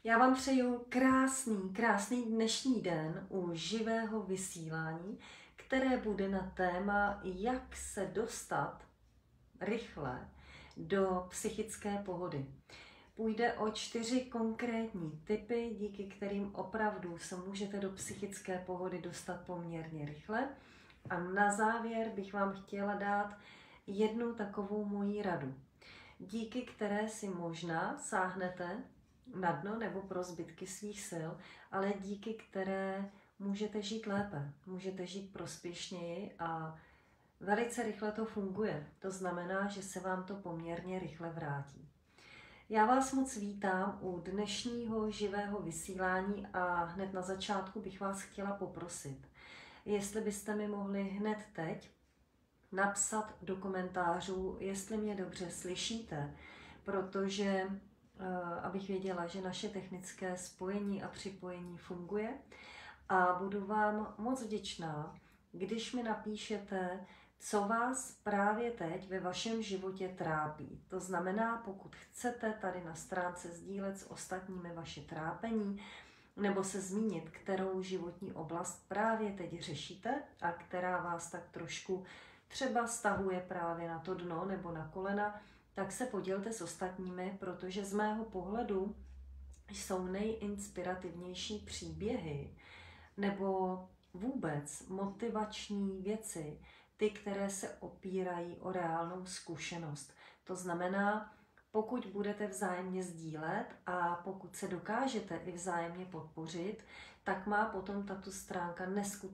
Já vám přeju krásný dnešní den u živého vysílání, které bude na téma, jak se dostat rychle do psychické pohody. Půjde o 4 konkrétní tipy, díky kterým opravdu se můžete do psychické pohody dostat poměrně rychle. A na závěr bych vám chtěla dát jednu takovou moji radu, díky které si možná sáhnete na dno nebo pro zbytky svých sil, ale díky které můžete žít lépe, můžete žít prospěšněji a velice rychle to funguje. To znamená, že se vám to poměrně rychle vrátí. Já vás moc vítám u dnešního živého vysílání a hned na začátku bych vás chtěla poprosit, jestli byste mi mohli hned teď napsat do komentářů, jestli mě dobře slyšíte, protože abych věděla, že naše technické spojení a připojení funguje. A budu vám moc vděčná, když mi napíšete, co vás právě teď ve vašem životě trápí. To znamená, pokud chcete tady na stránce sdílet s ostatními vaše trápení, nebo se zmínit, kterou životní oblast právě teď řešíte a která vás tak trošku třeba stahuje právě na to dno nebo na kolena, tak se podělte s ostatními, protože z mého pohledu jsou nejinspirativnější příběhy nebo vůbec motivační věci, ty, které se opírají o reálnou zkušenost. To znamená, pokud budete vzájemně sdílet a pokud se dokážete i vzájemně podpořit, tak má potom tato stránka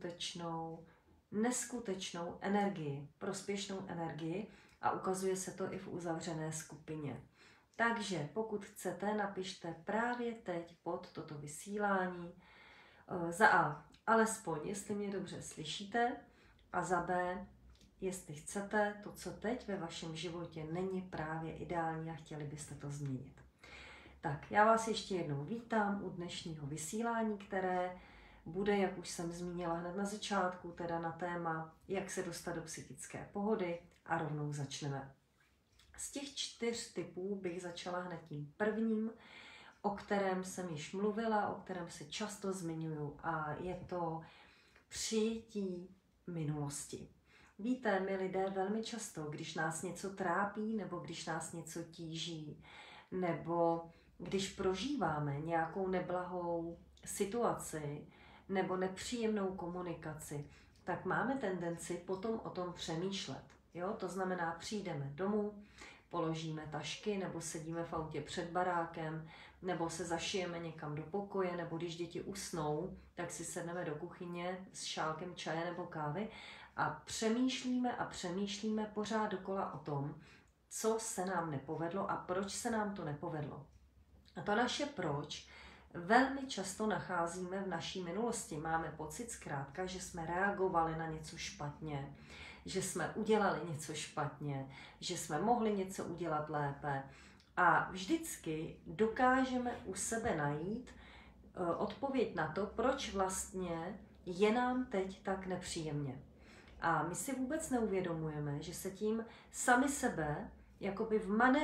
neskutečnou energii, prospěšnou energii a ukazuje se to i v uzavřené skupině. Takže pokud chcete, napište právě teď pod toto vysílání za A, alespoň jestli mě dobře slyšíte, a za B, jestli chcete, to, co teď ve vašem životě není právě ideální a chtěli byste to změnit. Tak, já vás ještě jednou vítám u dnešního vysílání, které bude, jak už jsem zmínila hned na začátku, teda na téma, jak se dostat do psychické pohody a rovnou začneme. Z těch 4 typů bych začala hned tím prvním, o kterém jsem již mluvila, o kterém se často zmiňuju, a je to přijetí minulosti. Víte, my lidé velmi často, když nás něco trápí, nebo když nás něco tíží, nebo když prožíváme nějakou neblahou situaci, nebo nepříjemnou komunikaci, tak máme tendenci potom o tom přemýšlet. Jo? To znamená, přijdeme domů, položíme tašky, nebo sedíme v autě před barákem, nebo se zašijeme někam do pokoje, nebo když děti usnou, tak si sedneme do kuchyně s šálkem čaje nebo kávy a přemýšlíme pořád dokola o tom, co se nám nepovedlo a proč se nám to nepovedlo. A to naše proč velmi často nacházíme v naší minulosti. Máme pocit zkrátka, že jsme reagovali na něco špatně, že jsme udělali něco špatně, že jsme mohli něco udělat lépe. A vždycky dokážeme u sebe najít odpověď na to, proč vlastně je nám teď tak nepříjemně. A my si vůbec neuvědomujeme, že se tím sami sebe jakoby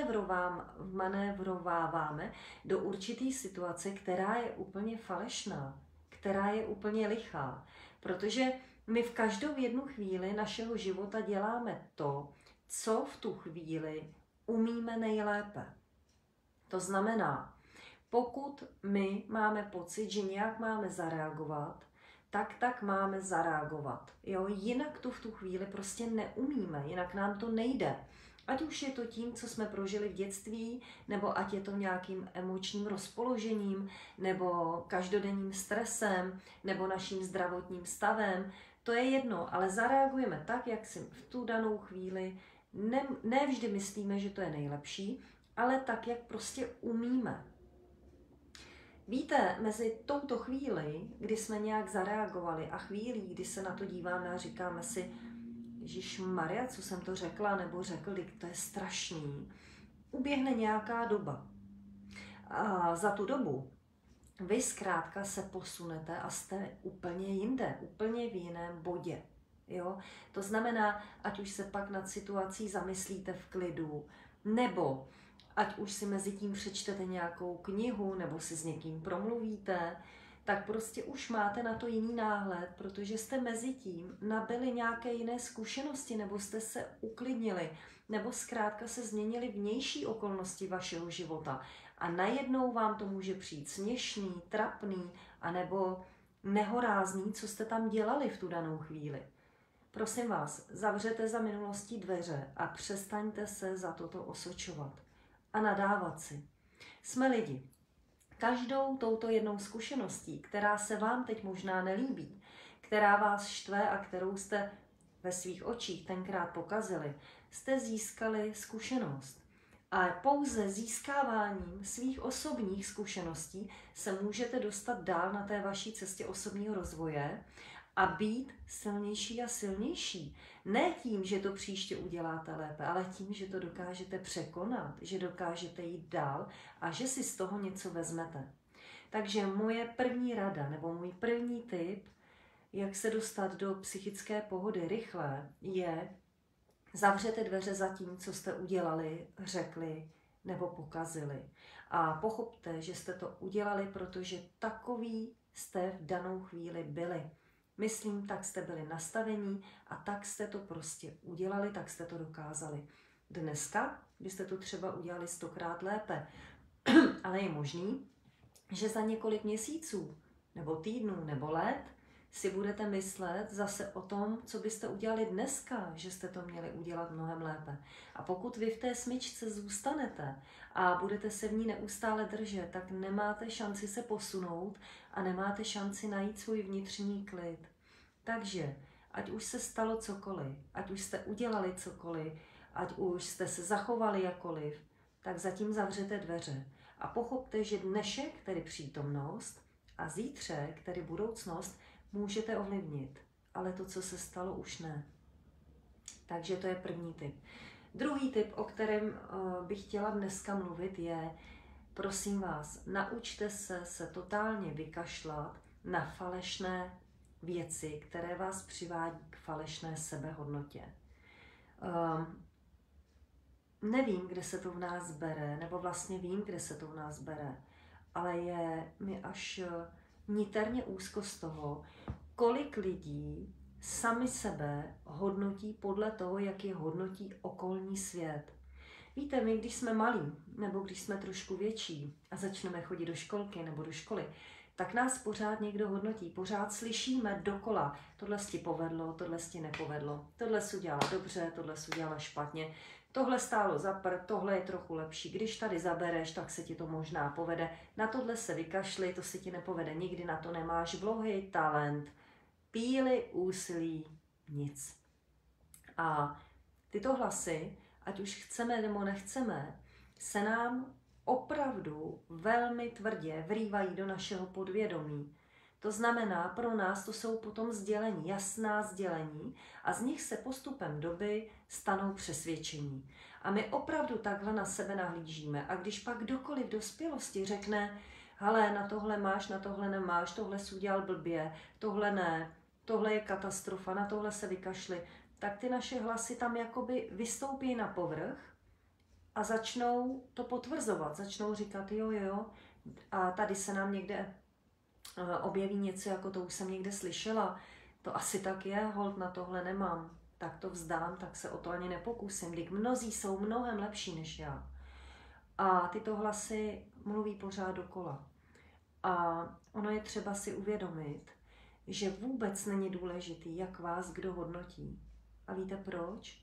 vmanévrováváme do určitý situace, která je úplně falešná, která je úplně lichá. Protože my v každou jednu chvíli našeho života děláme to, co v tu chvíli umíme nejlépe. To znamená, pokud my máme pocit, že nějak máme zareagovat, tak máme zareagovat. Jo? Jinak to v tu chvíli prostě neumíme, jinak nám to nejde. Ať už je to tím, co jsme prožili v dětství, nebo ať je to nějakým emočním rozpoložením, nebo každodenním stresem, nebo naším zdravotním stavem, to je jedno, ale zareagujeme tak, jak si v tu danou chvíli ne vždy myslíme, že to je nejlepší, ale tak, jak prostě umíme. Víte, mezi touto chvíli, kdy jsme nějak zareagovali a chvílí, kdy se na to díváme a říkáme si, Ježišmarja, co jsem to řekla nebo řekl, to je strašný, uběhne nějaká doba. A za tu dobu vy zkrátka se posunete a jste úplně jinde, úplně v jiném bodě. Jo? To znamená, ať už se pak nad situací zamyslíte v klidu, nebo ať už si mezi tím přečtete nějakou knihu, nebo si s někým promluvíte, tak prostě už máte na to jiný náhled, protože jste mezi tím nabili nějaké jiné zkušenosti, nebo jste se uklidnili, nebo zkrátka se změnily vnější okolnosti vašeho života. A najednou vám to může přijít směšný, trapný, anebo nehorázný, co jste tam dělali v tu danou chvíli. Prosím vás, zavřete za minulostí dveře a přestaňte se za toto osočovat a nadávat si. Jsme lidi. Každou touto jednou zkušeností, která se vám teď možná nelíbí, která vás štve a kterou jste ve svých očích tenkrát pokazili, jste získali zkušenost. A pouze získáváním svých osobních zkušeností se můžete dostat dál na té vaší cestě osobního rozvoje a být silnější a silnější. Ne tím, že to příště uděláte lépe, ale tím, že to dokážete překonat, že dokážete jít dál a že si z toho něco vezmete. Takže moje první rada, nebo můj první tip, jak se dostat do psychické pohody rychle, je zavřete dveře za tím, co jste udělali, řekli nebo pokazili. A pochopte, že jste to udělali, protože takový jste v danou chvíli byli. Myslím, tak jste byli nastavení a tak jste to prostě udělali, tak jste to dokázali. Dneska byste to třeba udělali 100krát lépe, ale je možný, že za několik měsíců, nebo týdnů, nebo let si budete myslet zase o tom, co byste udělali dneska, že jste to měli udělat mnohem lépe. A pokud vy v té smyčce zůstanete a budete se v ní neustále držet, tak nemáte šanci se posunout a nemáte šanci najít svůj vnitřní klid. Takže, ať už se stalo cokoliv, ať už jste udělali cokoliv, ať už jste se zachovali jakoliv, tak zatím zavřete dveře. A pochopte, že dnešek, tedy přítomnost, a zítřek, tedy budoucnost, můžete ovlivnit, ale to, co se stalo, už ne. Takže to je první tip. Druhý tip, o kterém bych chtěla dneska mluvit, je, prosím vás, naučte se totálně vykašlat na falešné věci, které vás přivádí k falešné sebehodnotě. Nevím, kde se to v nás bere, nebo vlastně vím, kde se to v nás bere, ale je mi až niterně úzko z toho, kolik lidí sami sebe hodnotí podle toho, jak je hodnotí okolní svět. Víte, my když jsme malí, nebo když jsme trošku větší a začneme chodit do školky nebo do školy, tak nás pořád někdo hodnotí, pořád slyšíme dokola, tohle si povedlo, tohle si nepovedlo, tohle si udělala dobře, tohle si udělala špatně, tohle stálo za prd, tohle je trochu lepší, když tady zabereš, tak se ti to možná povede, na tohle se vykašli, to se ti nepovede nikdy, na to nemáš vlohy, talent, píly, úsilí, nic. A tyto hlasy, ať už chceme nebo nechceme, se nám opravdu velmi tvrdě vrývají do našeho podvědomí. To znamená, pro nás to jsou potom sdělení, jasná sdělení a z nich se postupem doby stanou přesvědčení. A my opravdu takhle na sebe nahlížíme. A když pak kdokoliv v dospělosti řekne, hele, na tohle máš, na tohle nemáš, tohle jsi udělal blbě, tohle ne, tohle je katastrofa, na tohle se vykašli, tak ty naše hlasy tam jakoby vystoupí na povrch a začnou to potvrzovat, začnou říkat jo, a tady se nám někde objeví něco, jako to už jsem někde slyšela, to asi tak je, holt na tohle nemám, tak to vzdám, tak se o to ani nepokusím, když mnozí jsou mnohem lepší než já. A tyto hlasy mluví pořád dokola. A ono je třeba si uvědomit, že vůbec není důležitý, jak vás kdo hodnotí. A víte proč?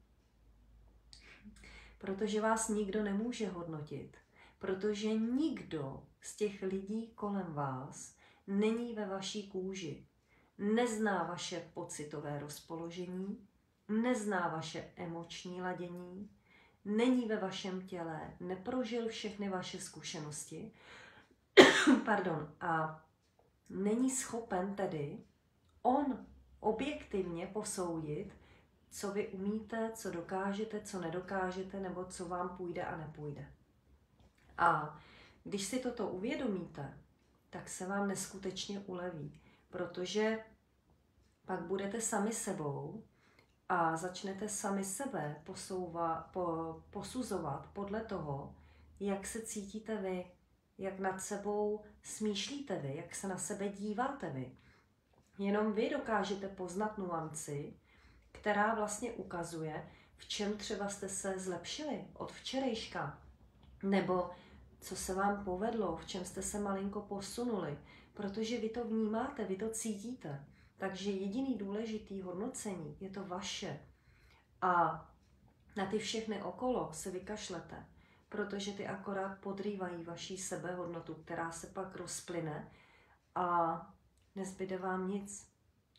Protože vás nikdo nemůže hodnotit. Protože nikdo z těch lidí kolem vás není ve vaší kůži. Nezná vaše pocitové rozpoložení, nezná vaše emoční ladění, není ve vašem těle, neprožil všechny vaše zkušenosti, a není schopen tedy on objektivně posoudit, co vy umíte, co dokážete, co nedokážete, nebo co vám půjde a nepůjde. A když si toto uvědomíte, tak se vám neskutečně uleví, protože pak budete sami sebou a začnete sami sebe posuzovat podle toho, jak se cítíte vy, jak nad sebou smýšlíte vy, jak se na sebe díváte vy. Jenom vy dokážete poznat nuanci, která vlastně ukazuje, v čem třeba jste se zlepšili od včerejška, nebo co se vám povedlo, v čem jste se malinko posunuli, protože vy to vnímáte, vy to cítíte. Takže jediný důležitý hodnocení je to vaše. A na ty všechny okolo se vykašlete, protože ty akorát podrývají vaší sebehodnotu, která se pak rozplyne a nezbyde vám nic.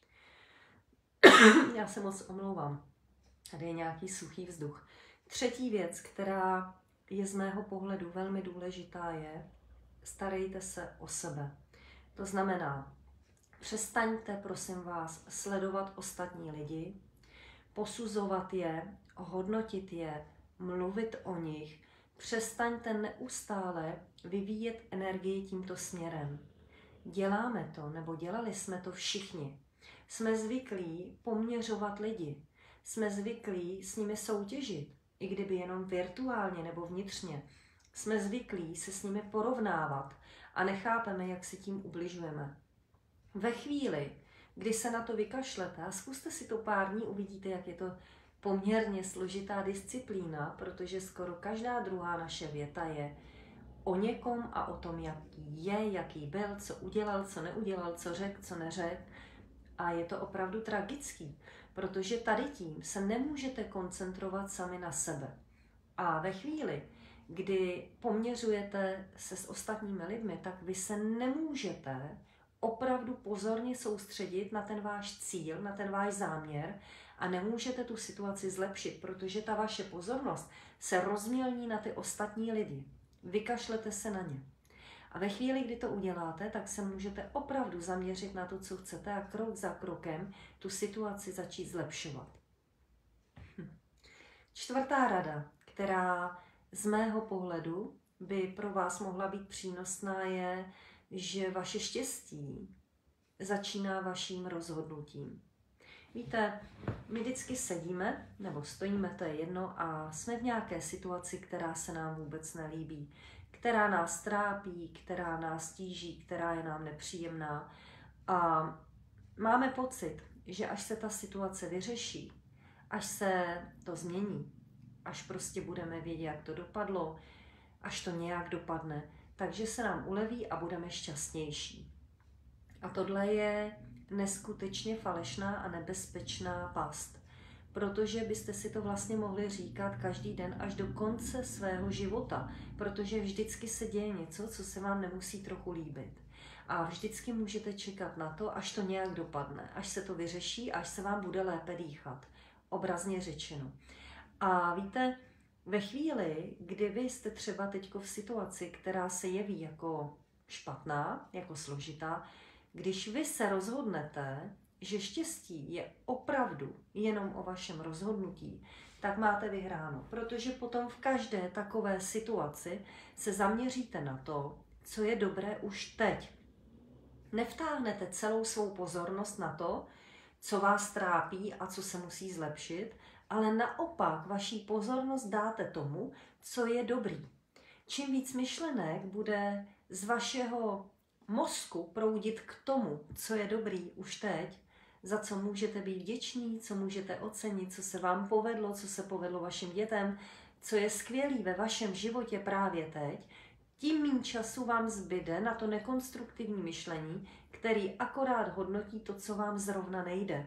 Já se moc omlouvám. Tady je nějaký suchý vzduch. Třetí věc, která je z mého pohledu velmi důležitá, je starejte se o sebe. To znamená, přestaňte, prosím vás, sledovat ostatní lidi, posuzovat je, hodnotit je, mluvit o nich. Přestaňte neustále vyvíjet energii tímto směrem. Děláme to, nebo dělali jsme to všichni. Jsme zvyklí poměřovat lidi. Jsme zvyklí s nimi soutěžit, i kdyby jenom virtuálně nebo vnitřně. Jsme zvyklí se s nimi porovnávat a nechápeme, jak si tím ubližujeme. Ve chvíli, kdy se na to vykašlete a zkuste si to pár dní, uvidíte, jak je to poměrně složitá disciplína, protože skoro každá druhá naše věta je o někom a o tom, jaký je, jaký byl, co udělal, co neudělal, co řekl, co neřekl. A je to opravdu tragický, protože tady tím se nemůžete koncentrovat sami na sebe. A ve chvíli, kdy poměřujete se s ostatními lidmi, tak vy se nemůžete opravdu pozorně soustředit na ten váš cíl, na ten váš záměr a nemůžete tu situaci zlepšit, protože ta vaše pozornost se rozmělní na ty ostatní lidi. Vykašlete se na ně. A ve chvíli, kdy to uděláte, tak se můžete opravdu zaměřit na to, co chcete a krok za krokem tu situaci začít zlepšovat. Čtvrtá rada, která z mého pohledu by pro vás mohla být přínosná, je, že vaše štěstí začíná vaším rozhodnutím. Víte, my vždycky sedíme, nebo stojíme, to je jedno, a jsme v nějaké situaci, která se nám vůbec nelíbí, která nás trápí, která nás tíží, která je nám nepříjemná. A máme pocit, že až se ta situace vyřeší, až se to změní, až prostě budeme vědět, jak to dopadlo, až to nějak dopadne, takže se nám uleví a budeme šťastnější. A tohle je neskutečně falešná a nebezpečná past, protože byste si to vlastně mohli říkat každý den až do konce svého života, protože vždycky se děje něco, co se vám nemusí trochu líbit. A vždycky můžete čekat na to, až to nějak dopadne, až se to vyřeší, až se vám bude lépe dýchat, obrazně řečeno. A víte, ve chvíli, kdy vy jste třeba teďko v situaci, která se jeví jako špatná, jako složitá, když vy se rozhodnete, že štěstí je opravdu jenom o vašem rozhodnutí, tak máte vyhráno, protože potom v každé takové situaci se zaměříte na to, co je dobré už teď. Nevtáhnete celou svou pozornost na to, co vás trápí a co se musí zlepšit, ale naopak vaší pozornost dáte tomu, co je dobrý. Čím víc myšlenek bude z vašeho mozku proudit k tomu, co je dobrý už teď, za co můžete být vděční, co můžete ocenit, co se vám povedlo, co se povedlo vašim dětem, co je skvělý ve vašem životě právě teď, tím méně času vám zbyde na to nekonstruktivní myšlení, který akorát hodnotí to, co vám zrovna nejde.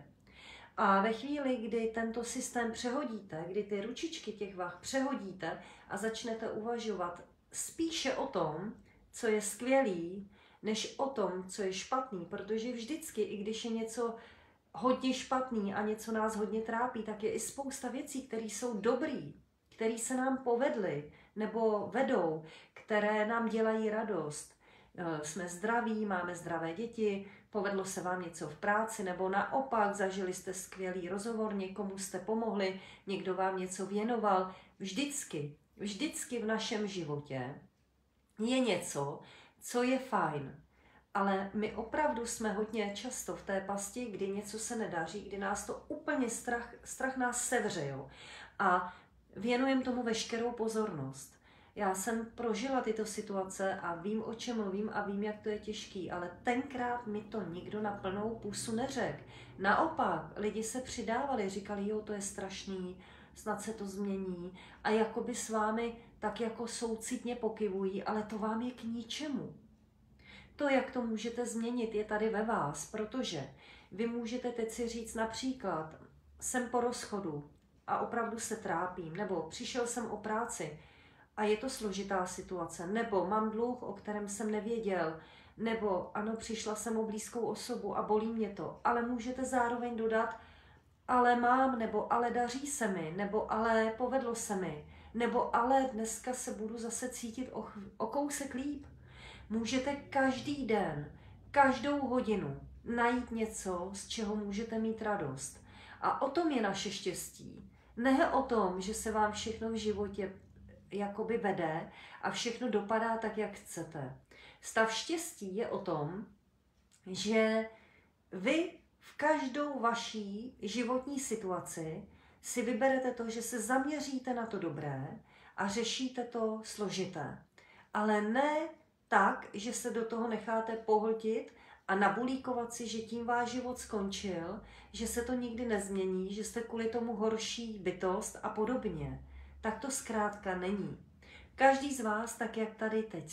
A ve chvíli, kdy tento systém přehodíte, kdy ty ručičky těch vah přehodíte a začnete uvažovat spíše o tom, co je skvělý, než o tom, co je špatný, protože vždycky, i když je něco hodně špatný a něco nás hodně trápí, tak je i spousta věcí, které jsou dobrý, které se nám povedly nebo vedou, které nám dělají radost. Jsme zdraví, máme zdravé děti, povedlo se vám něco v práci, nebo naopak zažili jste skvělý rozhovor, někomu jste pomohli, někdo vám něco věnoval. Vždycky v našem životě je něco, co je fajn. Ale my opravdu jsme hodně často v té pasti, kdy něco se nedaří, kdy nás to úplně strach nás sevře, jo. A věnujeme tomu veškerou pozornost. Já jsem prožila tyto situace a vím, o čem mluvím a vím, jak to je těžký, ale tenkrát mi to nikdo na plnou pusu neřekl. Naopak, lidi se přidávali, říkali, jo, to je strašný, snad se to změní a jakoby s vámi tak jako soucitně pokyvují, ale to vám je k ničemu. To, jak to můžete změnit, je tady ve vás, protože vy můžete teď si říct například, jsem po rozchodu a opravdu se trápím, nebo přišel jsem o práci a je to složitá situace, nebo mám dluh, o kterém jsem nevěděl, nebo ano, přišla jsem o blízkou osobu a bolí mě to, ale můžete zároveň dodat, ale mám, nebo ale daří se mi, nebo ale povedlo se mi, nebo ale dneska se budu zase cítit o kousek líp. Můžete každý den, každou hodinu najít něco, z čeho můžete mít radost. A o tom je naše štěstí. Ne o tom, že se vám všechno v životě jakoby vede a všechno dopadá tak, jak chcete. Stav štěstí je o tom, že vy v každou vaší životní situaci si vyberete to, že se zaměříte na to dobré a řešíte to složité. Ale ne tak, že se do toho necháte pohltit a nabulíkovat si, že tím váš život skončil, že se to nikdy nezmění, že jste kvůli tomu horší bytost a podobně. Tak to zkrátka není. Každý z vás, tak jak tady teď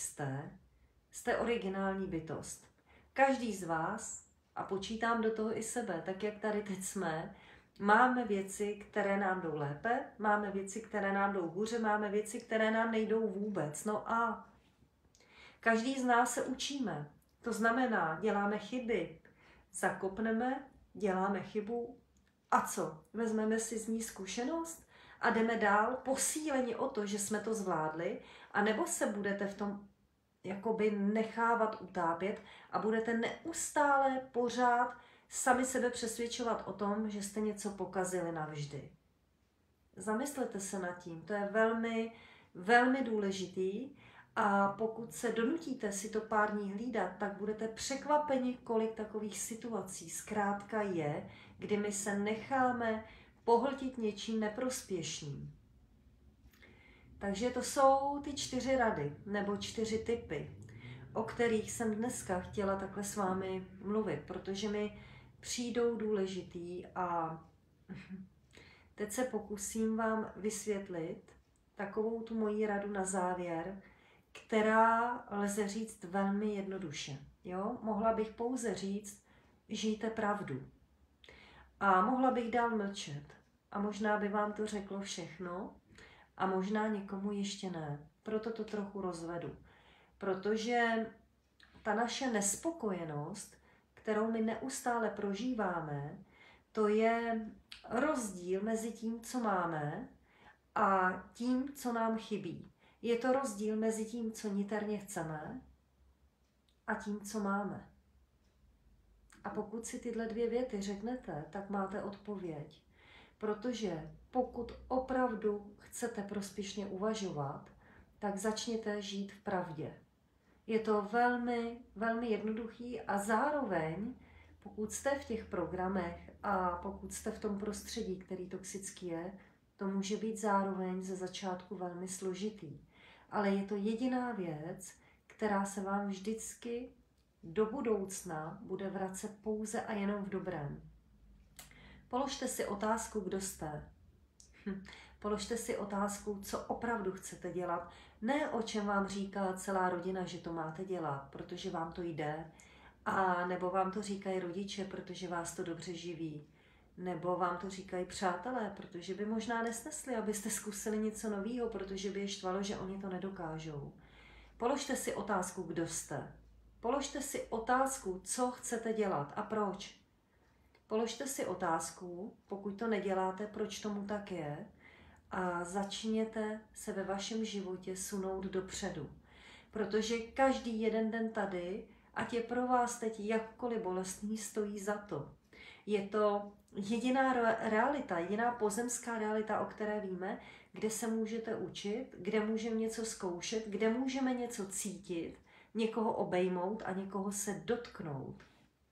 jste originální bytost. Každý z vás, a počítám do toho i sebe, tak jak tady teď jsme, máme věci, které nám jdou lépe, máme věci, které nám jdou hůře, máme věci, které nám nejdou vůbec. No a každý z nás se učíme. To znamená, děláme chyby, zakopneme, děláme chybu a co? Vezmeme si z ní zkušenost a jdeme dál posíleni o to, že jsme to zvládli, anebo se budete v tom jakoby nechávat utápět a budete neustále pořád sami sebe přesvědčovat o tom, že jste něco pokazili navždy. Zamyslete se nad tím, to je velmi, velmi důležitý. A pokud se donutíte si to pár dní hlídat, tak budete překvapeni, kolik takových situací zkrátka je, kdy my se necháme pohltit něčím neprospěšným. Takže to jsou ty 4 rady, nebo 4 typy, o kterých jsem dneska chtěla takhle s vámi mluvit, protože mi přijdou důležitý a teď se pokusím vám vysvětlit takovou tu moji radu na závěr, která lze říct velmi jednoduše. Jo? Mohla bych pouze říct, žijte pravdu. A mohla bych dál mlčet. A možná by vám to řeklo všechno, a možná někomu ještě ne. Proto to trochu rozvedu. Protože ta naše nespokojenost, kterou my neustále prožíváme, to je rozdíl mezi tím, co máme, a tím, co nám chybí. Je to rozdíl mezi tím, co niterně chceme, a tím, co máme. A pokud si tyhle 2 věty řeknete, tak máte odpověď. Protože pokud opravdu chcete prospěšně uvažovat, tak začněte žít v pravdě. Je to velmi, velmi jednoduchý a zároveň, pokud jste v těch programech a pokud jste v tom prostředí, který toxický je, to může být zároveň ze začátku velmi složitý. Ale je to jediná věc, která se vám vždycky do budoucna bude vracet pouze a jenom v dobrém. Položte si otázku, kdo jste. Položte si otázku, co opravdu chcete dělat. Ne o čem vám říká celá rodina, že to máte dělat, protože vám to jde. A nebo vám to říkají rodiče, protože vás to dobře živí. Nebo vám to říkají přátelé, protože by možná nesnesli, abyste zkusili něco nového, protože by je štvalo, že oni to nedokážou. Položte si otázku, kdo jste. Položte si otázku, co chcete dělat a proč. Položte si otázku, pokud to neděláte, proč tomu tak je, a začněte se ve vašem životě sunout dopředu. Protože každý jeden den tady, ať je pro vás teď jakkoliv bolestný, stojí za to. Je to jediná realita, jediná pozemská realita, o které víme, kde se můžete učit, kde můžeme něco zkoušet, kde můžeme něco cítit, někoho obejmout a někoho se dotknout.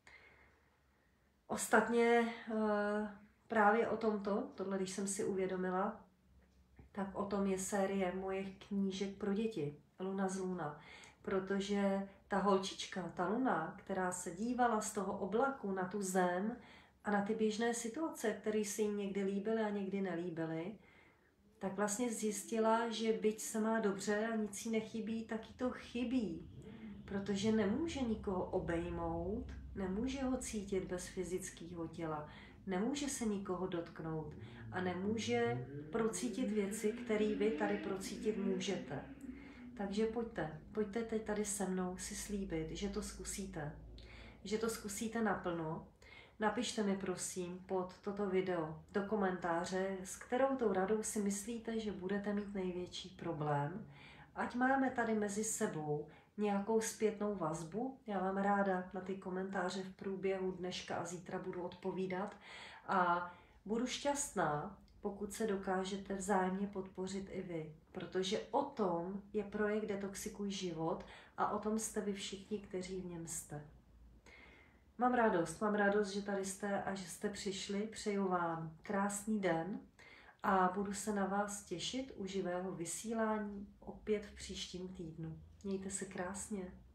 Ostatně právě o tohle když jsem si uvědomila, tak o tom je série mojich knížek pro děti, Luna z Luna. Protože ta holčička, ta Luna, která se dívala z toho oblaku na tu zem a na ty běžné situace, které se jí někdy líbily a někdy nelíbily, tak vlastně zjistila, že byť se má dobře a nic jí nechybí, tak jí to chybí. Protože nemůže nikoho obejmout, nemůže ho cítit bez fyzického těla, nemůže se nikoho dotknout a nemůže procítit věci, které vy tady procítit můžete. Takže pojďte teď tady se mnou si slíbit, že to zkusíte naplno. Napište mi prosím pod toto video do komentáře, s kterou tou radou si myslíte, že budete mít největší problém. Ať máme tady mezi sebou nějakou zpětnou vazbu. Já vám ráda na ty komentáře v průběhu dneška a zítra budu odpovídat. A budu šťastná, pokud se dokážete vzájemně podpořit i vy. Protože o tom je projekt Detoxikuj život a o tom jste vy všichni, kteří v něm jste. Mám radost, že tady jste a že jste přišli. Přeju vám krásný den a budu se na vás těšit u živého vysílání opět v příštím týdnu. Mějte se krásně.